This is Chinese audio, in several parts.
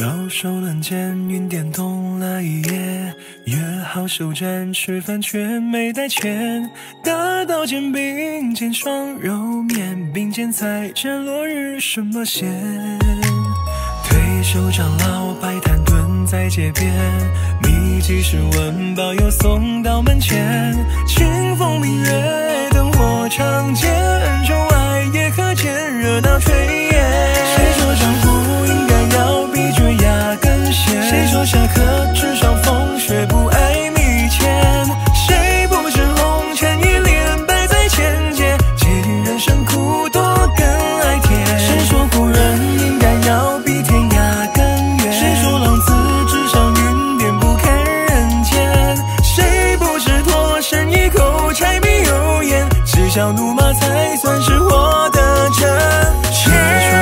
高手论剑，云点动了一夜，约好首战吃饭却没带钱，大刀剑并肩双揉面，并肩再战落日什么闲。退休长老摆摊蹲在街边，秘籍试问保佑送到门前，清风明月灯火长剑，众爱也可见热闹炊烟。谁说江湖应该要比绝牙更闲？谁说侠客纸上风雪不爱米钱？谁不知红尘一脸摆在前街，皆因人生苦多更爱甜。谁说古人应该要比天涯更远？谁说浪子纸上云点不看人间？谁不知脱身一口柴米油盐，嬉笑怒骂才算是活得真切。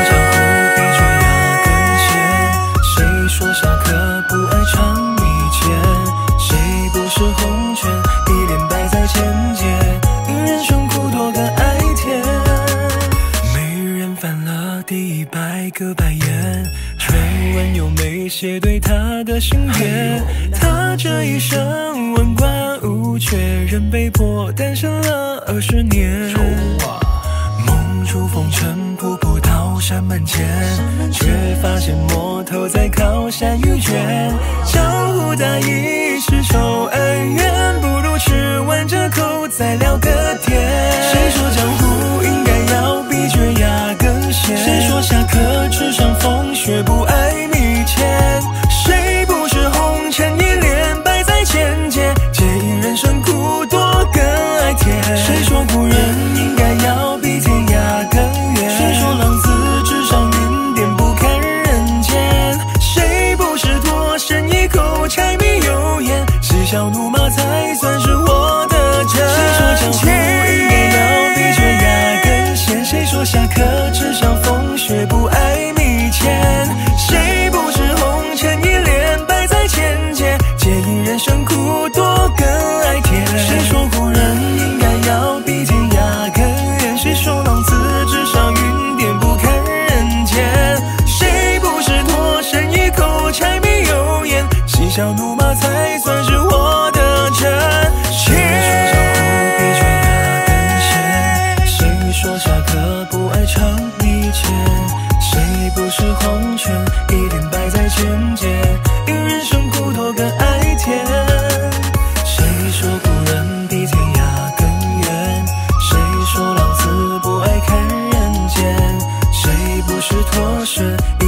侠客不爱尝米钱，谁不是红尘一脸摆在前街，因人生苦多更爱甜。美人翻了第100个白眼，传闻有美写对他的心愿。他这一生文官武却仍被迫单身了20年。梦出风尘仆仆到山门前，却发现魔头在靠山遇卷。江湖大义是仇恩怨，不如吃完这口再聊个天。谁说江湖应该要比绝牙更闲？谁说侠客纸上风雪不爱米钱？谁不是红尘一脸摆在前街，皆因人生苦多更爱甜。谁说古人应该要比天涯更远？谁说浪子纸上云点不看人间？谁不是脱身一口柴米油盐，嬉笑怒骂才算是活得真切。谁说江湖应该要比绝牙更闲？谁说侠客纸上风雪不爱米钱？谁不是红尘一脸摆在前街，皆因人生苦多更爱甜。谁说古人应该要比天涯更远？谁说浪子纸上云点不看人间？谁不是脱身一口柴米油盐，嬉笑怒骂才算是活得真切。谁说江湖比绝牙更闲？谁说侠客不爱尝米钱？谁不是红尘一脸摆在前街，因人生苦多更爱甜。谁说古人比天涯更远？谁说浪子不爱看人间？谁不是脱身